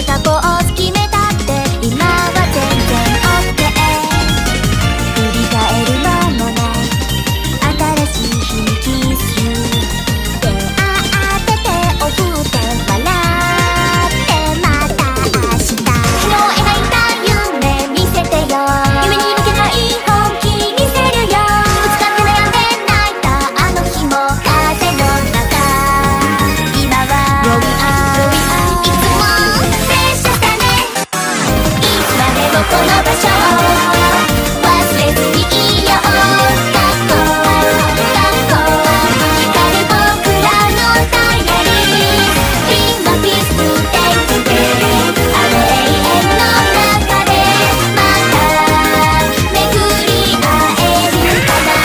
かポーズ決めたって今は全然 OK。 振り返る間もない新しい日にキス You 手当てておふって笑ってまた明日。昨日描いた夢見せてよ。夢に向けない本気見せるよ。ぶつかって悩んで泣いたあの日も風の中。今は Roll it up いつも拙者だね。いつまでもこの場所忘れずにいよう。学校光る僕らのダイアリー。 Be my peace to day to day。 あの永遠の中でまた巡り会えるかな。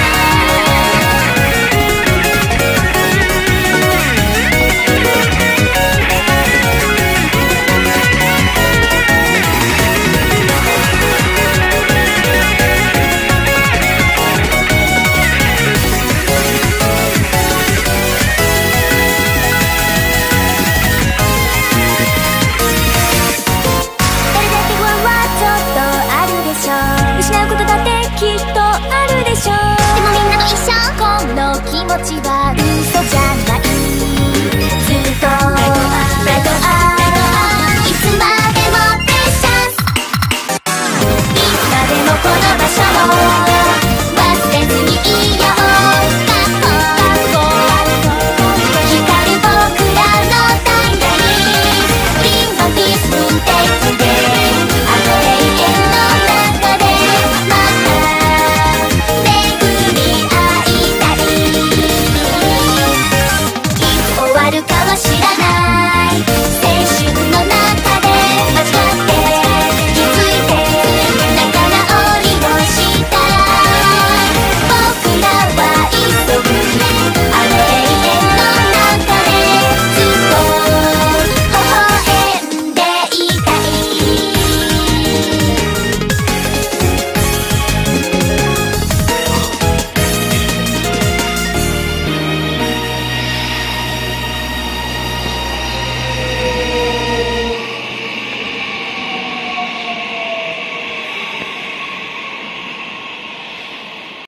誰だって不安はちょっとあるでしょ。失うことだってきっとあるでしょ。でもみんなと一緒この気持ちは